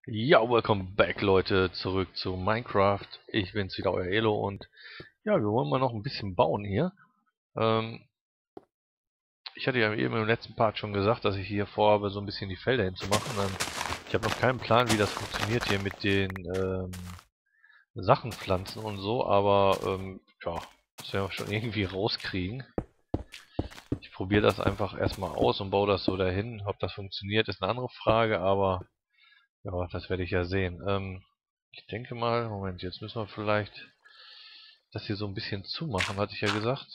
Ja, welcome back, Leute, zurück zu Minecraft. Ich bin's wieder, euer Elo, und ja, wir wollen mal noch ein bisschen bauen hier. Ähm, Ich hatte ja eben im letzten Part schon gesagt, dass ich hier vorhabe, so ein bisschen die Felder hinzumachen. Ich habe noch keinen Plan, wie das funktioniert hier mit den Sachenpflanzen und so, aber ja, das werden wir schon irgendwie rauskriegen. Ich probiere das einfach erstmal aus und baue das so dahin. Ob das funktioniert, ist eine andere Frage, aber ja, das werde ich ja sehen. Ich denke mal, Moment, jetzt müssen wir vielleicht das hier so ein bisschen zumachen, hatte ich ja gesagt.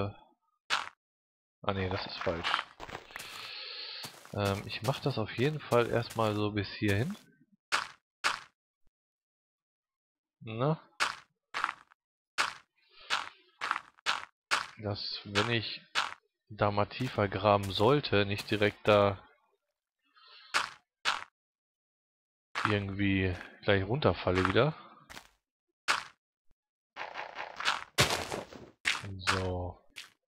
Ah ne, das ist falsch. Ich mache das auf jeden Fall erstmal so bis hierhin. Na? Dass, wenn ich da mal tiefer graben sollte, nicht direkt da irgendwie gleich runterfalle wieder. So.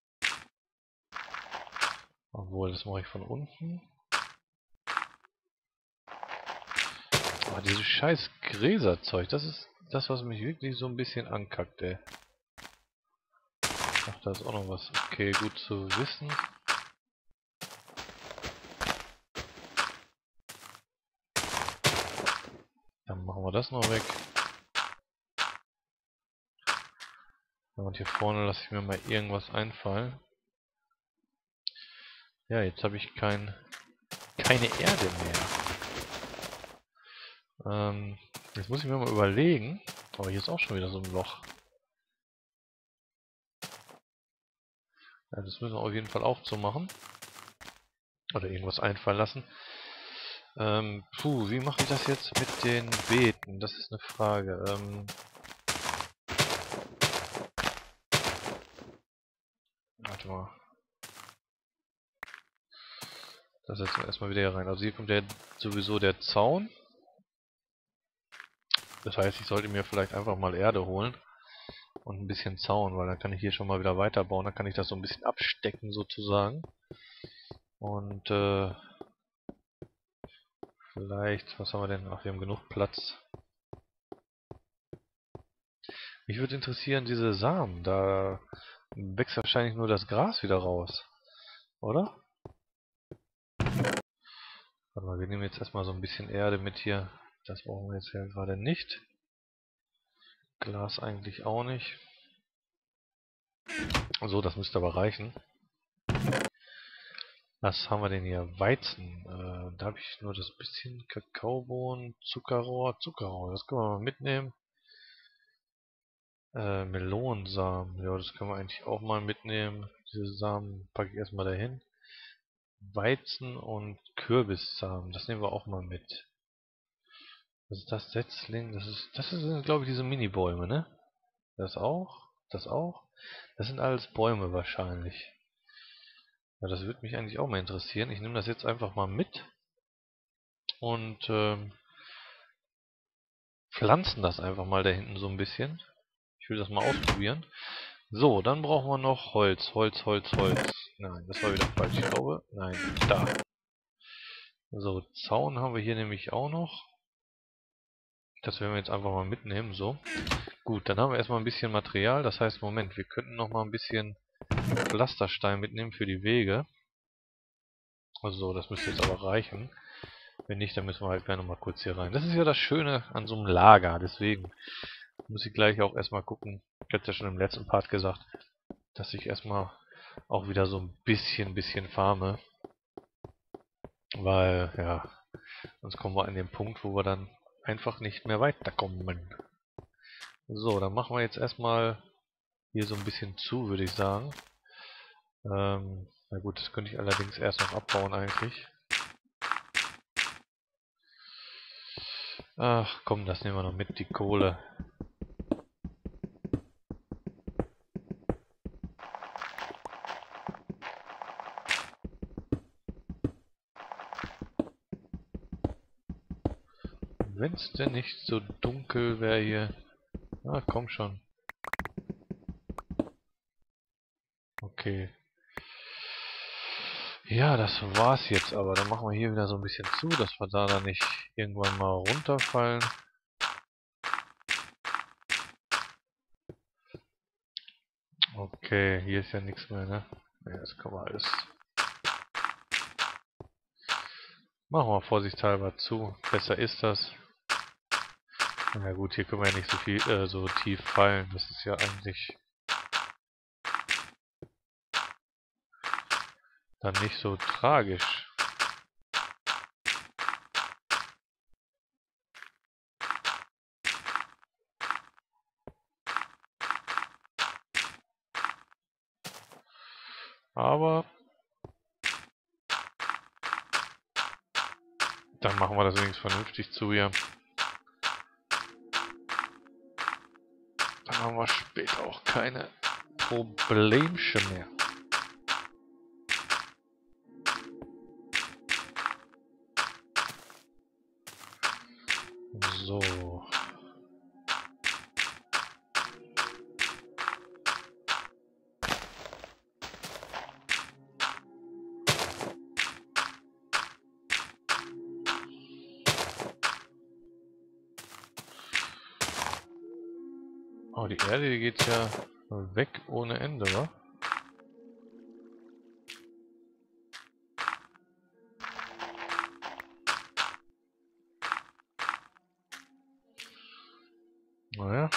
Obwohl, das mache ich von unten. Ah, dieses scheiß Gräserzeug, das ist das, was mich wirklich so ein bisschen ankackt, ey. Ach, da ist auch noch was. Okay, gut zu wissen. Dann machen wir das noch weg. Und hier vorne lasse ich mir mal irgendwas einfallen. Ja, jetzt habe ich keine Erde mehr. Jetzt muss ich mir mal überlegen. Aber hier ist auch schon wieder so ein Loch. Ja, das müssen wir auf jeden Fall auch so machen. Oder irgendwas einfallen lassen. Wie mache ich das jetzt mit den Beeten? Das ist eine Frage. Warte mal. Das setzen wir erstmal wieder hier rein. Also hier kommt sowieso der Zaun. Das heißt, ich sollte mir vielleicht einfach mal Erde holen. Und ein bisschen Zaun, weil dann kann ich hier schon mal wieder weiterbauen. Dann kann ich das so ein bisschen abstecken sozusagen. Und vielleicht, was haben wir denn? Ach, wir haben genug Platz. Mich würde interessieren, diese Samen. Da wächst wahrscheinlich nur das Gras wieder raus. Oder? Warte mal, wir nehmen jetzt erstmal so ein bisschen Erde mit hier. Das brauchen wir jetzt ja gerade nicht. Glas eigentlich auch nicht. So, das müsste aber reichen. Was haben wir denn hier? Weizen. Da habe ich nur das bisschen Kakaobohnen, Zuckerrohr. Zuckerrohr, das können wir mal mitnehmen. Melonensamen. Ja, das können wir eigentlich auch mal mitnehmen. Diese Samen packe ich erstmal dahin. Weizen und Kürbissamen. Das nehmen wir auch mal mit. Was ist das? Setzling? Das sind, glaube ich, diese Mini-Bäume, ne? Das auch? Das auch? Das sind alles Bäume wahrscheinlich. Ja, das würde mich eigentlich auch mal interessieren. Ich nehme das jetzt einfach mal mit und pflanzen das einfach mal da hinten so ein bisschen. Ich will das mal ausprobieren. So, dann brauchen wir noch Holz. Holz, Holz, Holz. Nein, das war wieder falsch. Ich glaube, nein, da. So, Zaun haben wir hier nämlich auch noch. Das werden wir jetzt einfach mal mitnehmen, so. Gut, dann haben wir erstmal ein bisschen Material. Das heißt, Moment, wir könnten noch mal ein bisschen Pflasterstein mitnehmen für die Wege. Also, das müsste jetzt aber reichen. Wenn nicht, dann müssen wir halt gleich noch mal kurz hier rein. Das ist ja das Schöne an so einem Lager. Deswegen muss ich gleich auch erstmal gucken. Ich hatte ja schon im letzten Part gesagt, dass ich erstmal auch wieder so ein bisschen farme. Weil, ja, sonst kommen wir an den Punkt, wo wir dann einfach nicht mehr weiterkommen. So, dann machen wir jetzt erstmal hier so ein bisschen zu, würde ich sagen. Na gut, das könnte ich allerdings erst noch abbauen eigentlich. Ach komm, das nehmen wir noch mit, die Kohle. Wenn es denn nicht so dunkel wäre hier. Ah, komm schon. Okay. Ja, das war's jetzt, aber dann machen wir hier wieder so ein bisschen zu, dass wir da dann nicht irgendwann mal runterfallen. Okay, hier ist ja nichts mehr, ne? Ja, das kann man alles. Machen wir vorsichtshalber zu. Besser ist das. Na gut, hier können wir ja nicht so viel, so tief fallen. Das ist ja eigentlich dann nicht so tragisch. Aber dann machen wir das wenigstens vernünftig zu hier. Dann haben wir später auch keine Problemchen mehr. So. Oh, die Erde, die geht ja weg ohne Ende, wa? Naja.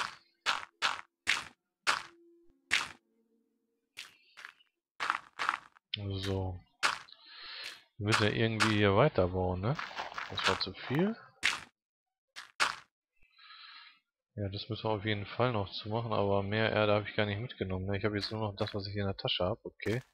So. Wir müssen ja irgendwie hier weiterbauen, ne? Das war zu viel. Ja, das müssen wir auf jeden Fall noch zu machen, aber mehr Erde habe ich gar nicht mitgenommen, ne? Ich habe jetzt nur noch das, was ich in der Tasche habe, okay.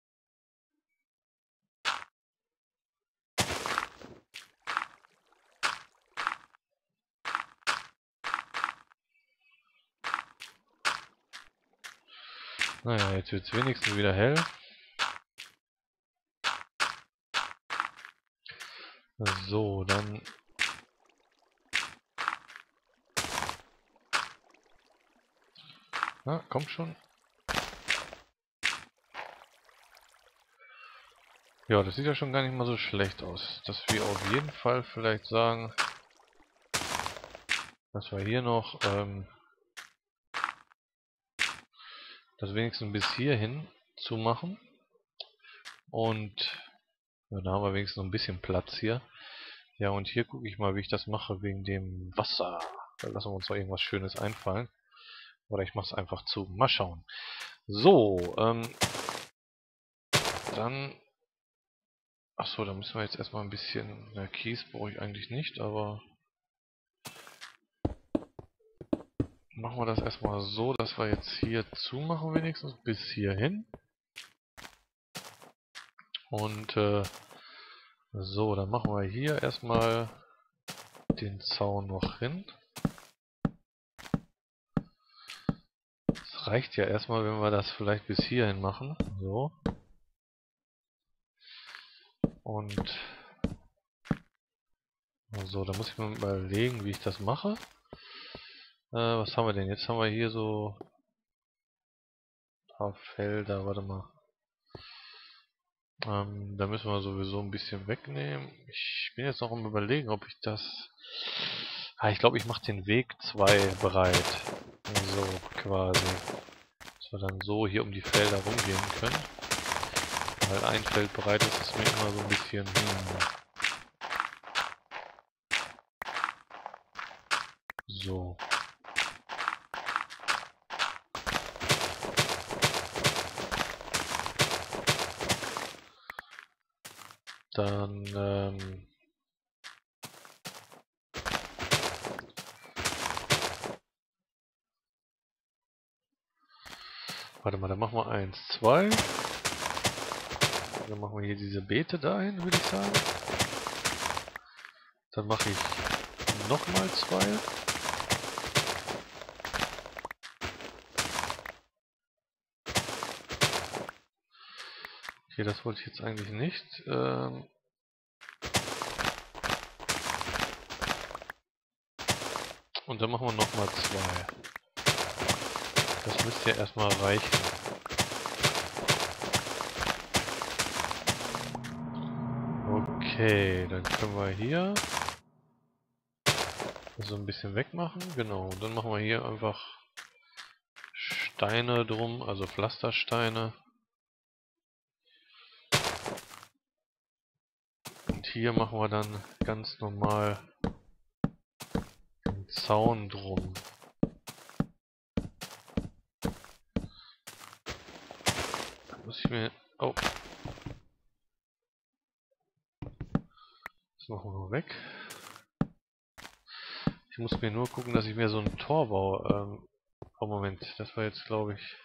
Naja, jetzt wird es wenigstens wieder hell. So, dann... Na, kommt schon. Ja, das sieht ja schon gar nicht mal so schlecht aus. Dass wir auf jeden Fall vielleicht sagen, dass wir hier noch das wenigstens bis hierhin zu machen. Und ja, da haben wir wenigstens noch ein bisschen Platz hier. Ja, und hier gucke ich mal, wie ich das mache wegen dem Wasser. Da lassen wir uns noch irgendwas Schönes einfallen. Oder ich mache es einfach zu. Mal schauen. So, dann... Achso, da müssen wir jetzt erstmal ein bisschen... Na, Kies brauche ich eigentlich nicht, aber... Machen wir das erstmal so, dass wir jetzt hier zumachen wenigstens bis hierhin. Und so, dann machen wir hier erstmal den Zaun noch hin. Das reicht ja erstmal, wenn wir das vielleicht bis hierhin machen. So. Und so, da muss ich mir überlegen, wie ich das mache. Was haben wir denn? Jetzt haben wir hier so ein paar Felder, warte mal. Da müssen wir sowieso ein bisschen wegnehmen. Ich bin jetzt noch am Überlegen, ob ich das... Ah, ich glaube, ich mache den Weg 2 bereit. So, quasi. Dass wir dann so hier um die Felder rumgehen können. Weil ein Feld bereit ist, ist mir immer so ein bisschen... So. Dann, warte mal, dann machen wir 1, 2. Dann machen wir hier diese Beete dahin, würde ich sagen. Dann mache ich nochmal 2. Okay, das wollte ich jetzt eigentlich nicht. Und dann machen wir nochmal 2. Das müsste ja erstmal reichen. Okay, dann können wir hier so ein bisschen wegmachen. Genau, dann machen wir hier einfach Steine drum, also Pflastersteine. Und hier machen wir dann ganz normal einen Zaun drum. Da muss ich mir... Oh. Das machen wir mal weg. Ich muss mir nur gucken, dass ich mir so ein Tor baue. Oh Moment, das war jetzt glaube ich...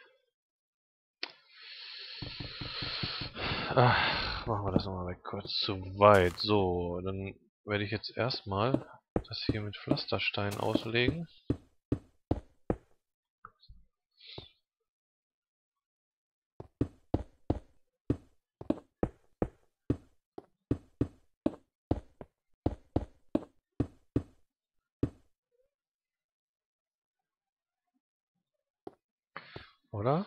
Ach, machen wir das nochmal weg, kurz zu weit. So, dann werde ich jetzt erstmal das hier mit Pflasterstein auslegen. Oder?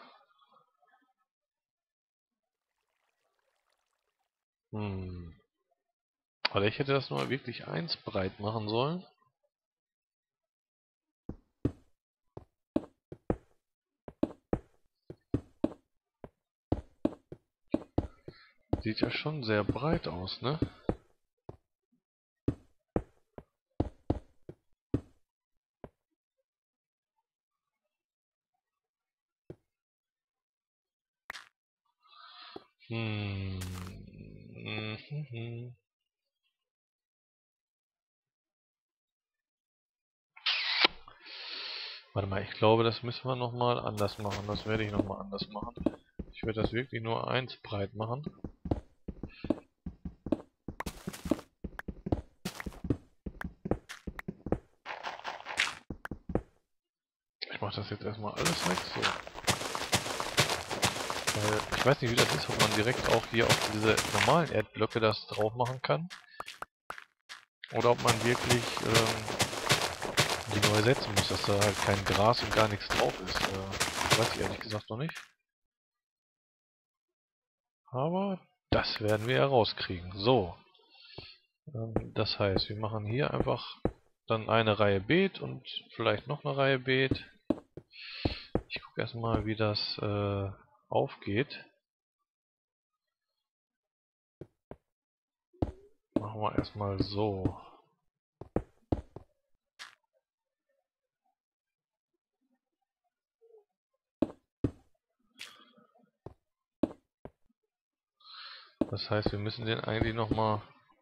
Hm. Oder ich hätte das nur wirklich 1 breit machen sollen. Sieht ja schon sehr breit aus, ne? Hm. Mhm. Warte mal, ich glaube, das müssen wir nochmal anders machen. Das werde ich nochmal anders machen. Ich werde das wirklich nur 1 breit machen. Ich mache das jetzt erstmal alles weg, so. Weil ich weiß nicht, wie das ist, ob man direkt auch hier auf diese normalen Erdblöcke das drauf machen kann. Oder ob man wirklich die neu setzen muss, dass da halt kein Gras und gar nichts drauf ist. Weiß ich ehrlich gesagt noch nicht. Aber das werden wir herauskriegen. So. Das heißt, wir machen hier einfach dann eine Reihe Beet und vielleicht noch eine Reihe Beet. Ich gucke erstmal, wie das aufgeht. Machen wir erstmal so. Das heißt, wir müssen den eigentlich nochmal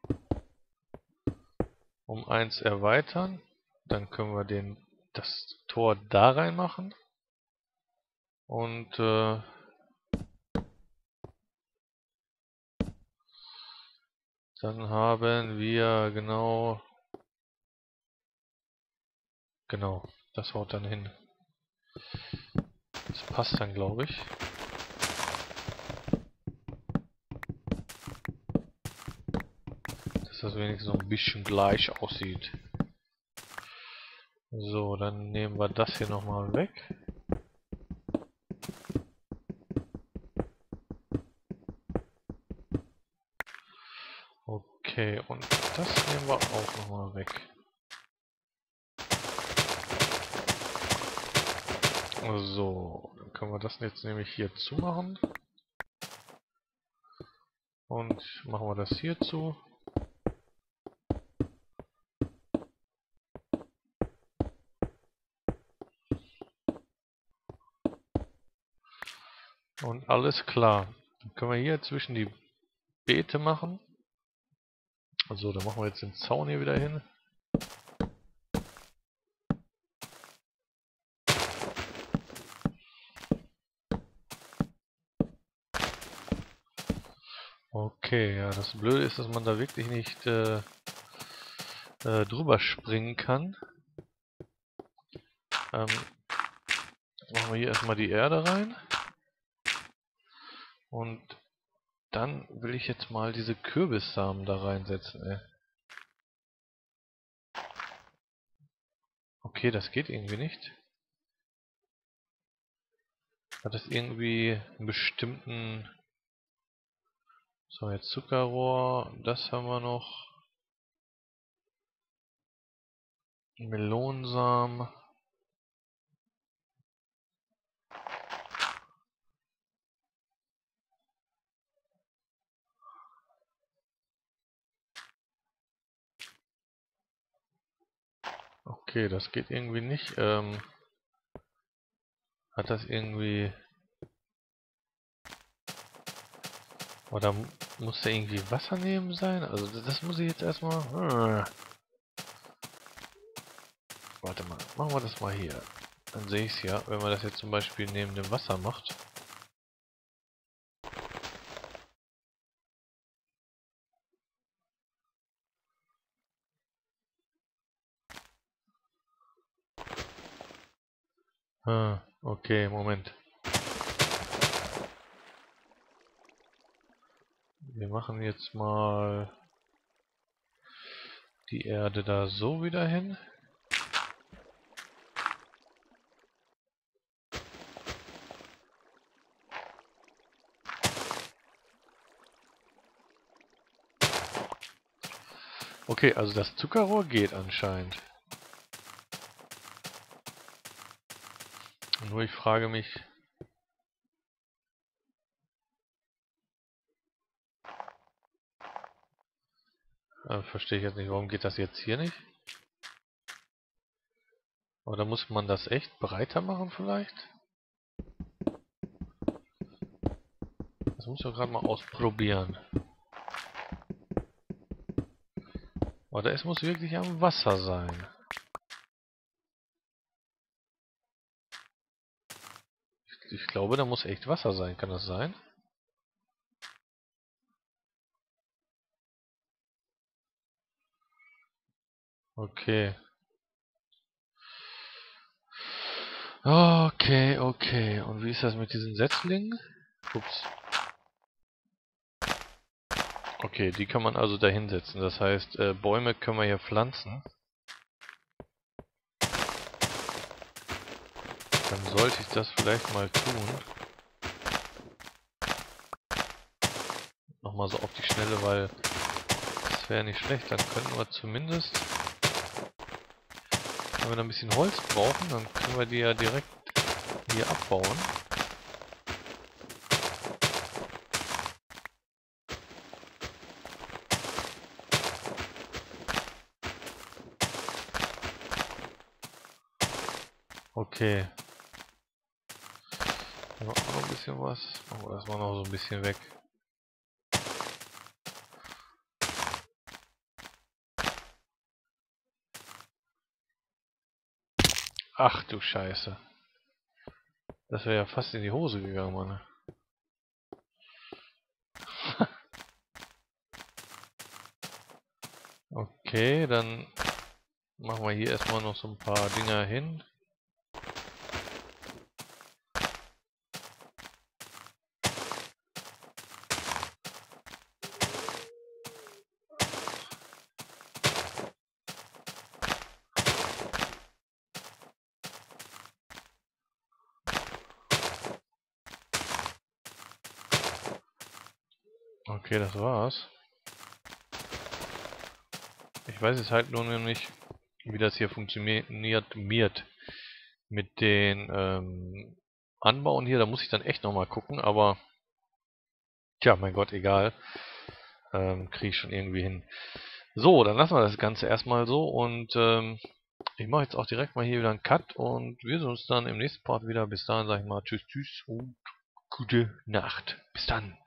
um 1 erweitern. Dann können wir das Tor da rein machen. Und dann haben wir genau, das haut dann hin. Das passt dann, glaube ich. Dass das wenigstens so ein bisschen gleich aussieht. So, dann nehmen wir das hier nochmal weg. Okay, und das nehmen wir auch nochmal weg. So, dann können wir das jetzt nämlich hier zumachen. Und machen wir das hier zu. Und alles klar. Dann können wir hier zwischen die Beete machen. Also, dann machen wir jetzt den Zaun hier wieder hin. Okay, ja, das Blöde ist, dass man da wirklich nicht drüber springen kann. Jetzt machen wir hier erstmal die Erde rein. Und dann will ich jetzt mal diese Kürbissamen da reinsetzen, ey. Okay, das geht irgendwie nicht. Hat das irgendwie einen bestimmten So, jetzt Zuckerrohr, das haben wir noch. Melonensamen. Okay, das geht irgendwie nicht. Hat das irgendwie... Oder muss da irgendwie Wasser neben sein? Also das muss ich jetzt erstmal... Warte mal, machen wir das mal hier. Dann sehe ich es ja, wenn man das jetzt zum Beispiel neben dem Wasser macht. Okay, Moment. Wir machen jetzt mal die Erde da so wieder hin. Okay, also das Zuckerrohr geht anscheinend. Nur ich frage mich... verstehe ich jetzt nicht, warum geht das jetzt hier nicht? Oder muss man das echt breiter machen vielleicht? Das muss ich gerade mal ausprobieren. Oder es muss wirklich am Wasser sein. Ich glaube, da muss echt Wasser sein. Kann das sein? Okay. Okay, okay. Und wie ist das mit diesen Setzlingen? Ups. Okay, die kann man also da hinsetzen. Das heißt, Bäume können wir hier pflanzen. Dann sollte ich das vielleicht mal tun. Nochmal so auf die Schnelle, weil das wäre nicht schlecht. Dann könnten wir zumindest, wenn wir da ein bisschen Holz brauchen, dann können wir die ja direkt hier abbauen. Okay. Haben wir auch noch ein bisschen was. Machen wir erstmal noch so ein bisschen weg. Ach du Scheiße. Das wäre ja fast in die Hose gegangen, Mann. Okay, dann machen wir hier erstmal noch so ein paar Dinger hin. Okay, das war's. Ich weiß jetzt halt nur noch nicht, wie das hier funktioniert mit den Anbauen hier. Da muss ich dann echt nochmal gucken, aber tja, mein Gott, egal. Kriege ich schon irgendwie hin. So, dann lassen wir das Ganze erstmal so und ich mache jetzt auch direkt mal hier wieder einen Cut und wir sehen uns dann im nächsten Part wieder. Bis dahin sage ich mal tschüss, tschüss und gute Nacht. Bis dann.